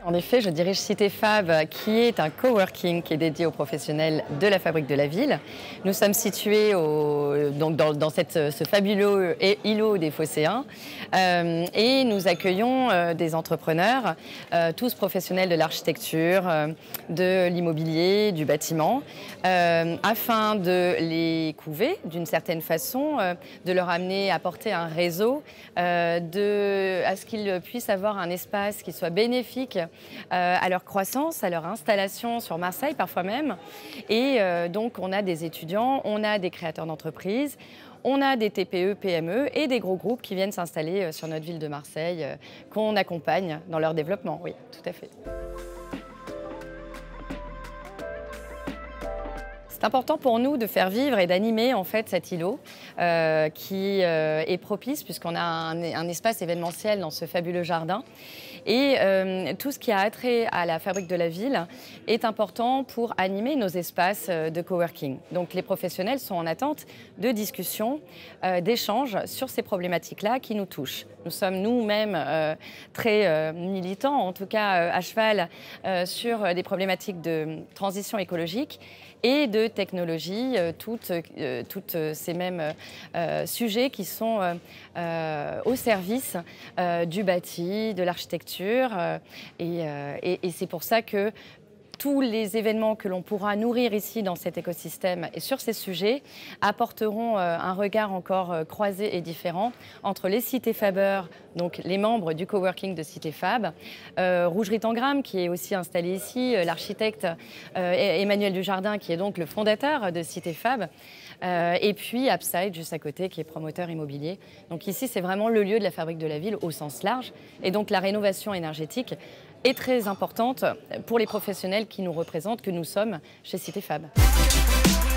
En effet, je dirige Cité Fab, qui est un coworking qui est dédié aux professionnels de la Fabrique de la Ville. Nous sommes situés dans ce fabuleux îlot des Phocéens et nous accueillons des entrepreneurs, tous professionnels de l'architecture, de l'immobilier, du bâtiment, afin de les couver d'une certaine façon, de leur amener à porter un réseau, à ce qu'ils puissent avoir un espace qui soit bénéfique à leur croissance, à leur installation sur Marseille parfois même. Et donc on a des étudiants, on a des créateurs d'entreprises, on a des TPE, PME et des gros groupes qui viennent s'installer sur notre ville de Marseille, qu'on accompagne dans leur développement, oui, tout à fait. C'est important pour nous de faire vivre et d'animer en fait cet îlot qui est propice puisqu'on a un espace événementiel dans ce fabuleux jardin. Et tout ce qui a attrait à la Fabrique de la Ville est important pour animer nos espaces de coworking. Donc les professionnels sont en attente de discussions, d'échanges sur ces problématiques-là qui nous touchent. Nous sommes nous-mêmes très militants, en tout cas à cheval, sur des problématiques de transition écologique et de technologie, toutes ces mêmes sujets qui sont au service du bâti, de l'architecture. Et c'est pour ça que tous les événements que l'on pourra nourrir ici dans cet écosystème et sur ces sujets apporteront un regard encore croisé et différent entre les cités Faber, donc les membres du coworking de Cité Fab, Rougerie Tangram qui est aussi installé ici, l'architecte Emmanuel Dujardin qui est donc le fondateur de Cité Fab, et puis Upside juste à côté qui est promoteur immobilier. Donc ici c'est vraiment le lieu de la Fabrique de la Ville au sens large et donc la rénovation énergétique est très importante pour les professionnels qui nous représentent, que nous sommes chez Cité Fab.